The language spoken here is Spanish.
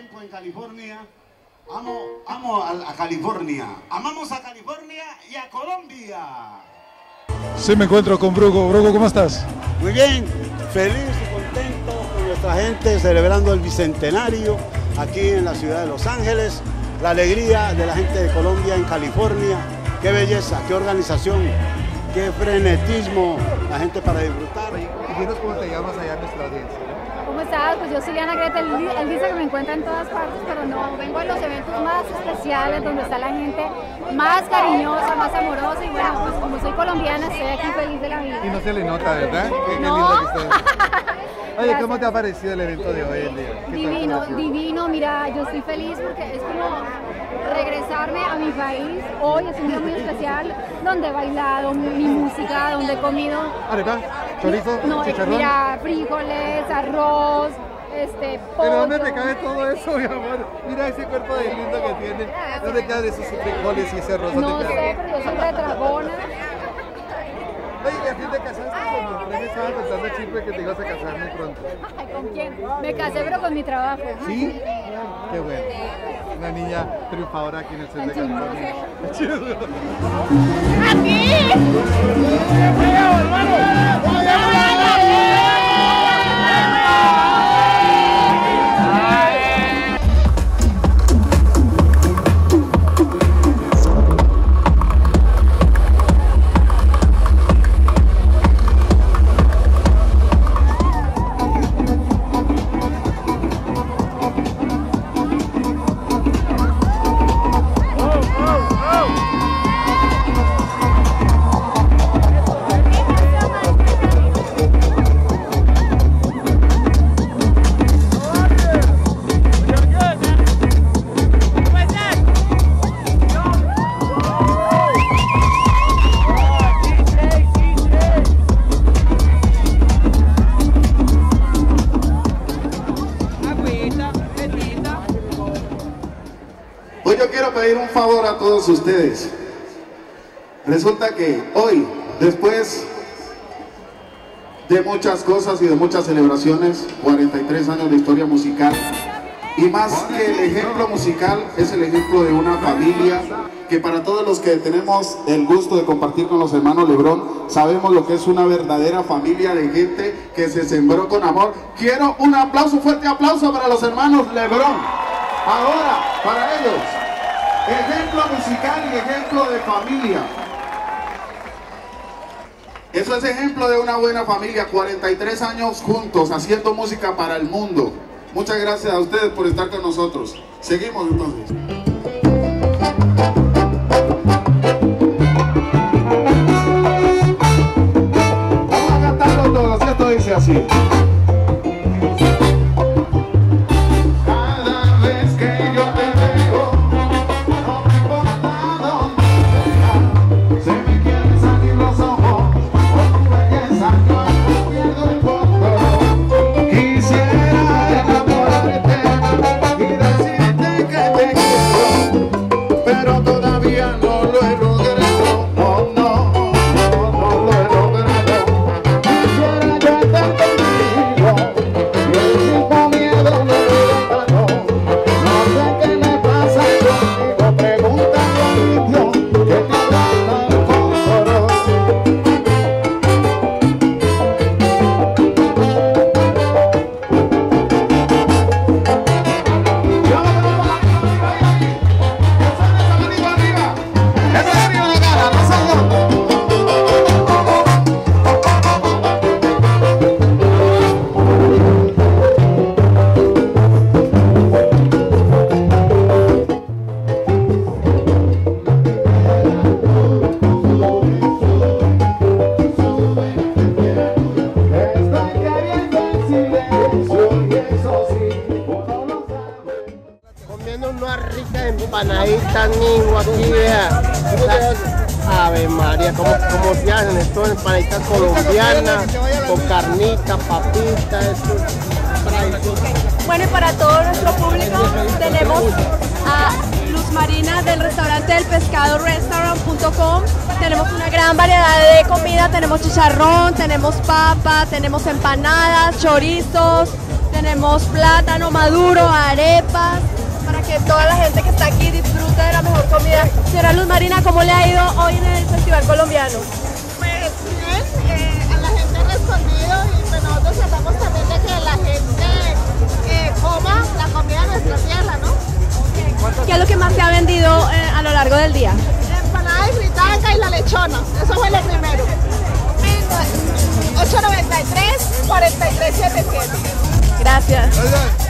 tiempo en California. Amo a California. Amamos a California y a Colombia. Sí, me encuentro con Brugo. Brugo, ¿cómo estás? Muy bien, feliz y contento con nuestra gente celebrando el bicentenario aquí en la ciudad de Los Ángeles. La alegría de la gente de Colombia en California. Qué belleza, qué organización, qué frenetismo, la gente para disfrutar. Y dinos cómo te llamas allá en nuestra audiencia. ¿Cómo estás? Pues yo soy Liana Greta. Él dice que me encuentra en todas partes, pero no, vengo a los eventos más especiales donde está la gente más cariñosa, más amorosa y bueno, pues como soy colombiana estoy aquí feliz de la vida. Y no se le nota, ¿verdad? Qué No. lindo que estás. Oye, ¿cómo te ha parecido el evento de hoy en día? ¿Qué tal te Divino, pareció? divino, mira, yo estoy feliz porque es como regresarme a mi país. Hoy es un día muy especial donde he bailado mi música, donde he comido. ¿Arepa? ¿Chorizo? No, ¿Chicharrón? mira, frijoles, arroz, pollo. ¿Pero dónde te cabe todo eso, mi amor? Mira ese cuerpo de lindo que tiene. ¿Dónde quedan esos frijoles y ese arroz? No ¿Dónde sé, quedan? pero yo soy retragona. Oye, ¿y a quién te casaste? Con el premio estaba contando chisme que te ibas a casar muy pronto. Ay, ¿con quién? Me casé, pero con mi trabajo. ¿Sí? Qué bueno. Una niña triunfadora aquí en el centro de California. Hoy yo quiero pedir un favor a todos ustedes. Resulta que hoy, después de muchas cosas y de muchas celebraciones, 43 años de historia musical, y más que el ejemplo musical, es el ejemplo de una familia que para todos los que tenemos el gusto de compartir con los hermanos Lebrón, sabemos lo que es una verdadera familia de gente que se sembró con amor. Quiero un aplauso, fuerte aplauso para los hermanos Lebrón. Ahora, para ellos, ejemplo musical y ejemplo de familia. Eso es ejemplo de una buena familia, 43 años juntos, haciendo música para el mundo. Muchas gracias a ustedes por estar con nosotros. Seguimos entonces. Vamos a cantarlo todos, y esto dice así. Empanaditas, niño, aquí vea. Ave María, ¿cómo se hacen? Esto es empanaditas colombianas, con carnitas, papitas, esto es. Bueno, y para todo nuestro público tenemos a Luz Marina del restaurante del pescado restaurant.com. Tenemos una gran variedad de comida, tenemos chicharrón, tenemos papa, tenemos empanadas, chorizos, Tenemos plátano maduro, arepas, para que toda la gente que está aquí disfrute de la mejor comida. Señora Luz Marina, ¿cómo le ha ido hoy en el Festival Colombiano? Pues bien, a la gente ha respondido y pues nosotros tratamos también de que la gente coma la comida de nuestra tierra, ¿no? ¿Qué es lo que más se ha vendido a lo largo del día? Empanada y fritanga y la lechona, eso fue lo primero. 893 4377. Gracias.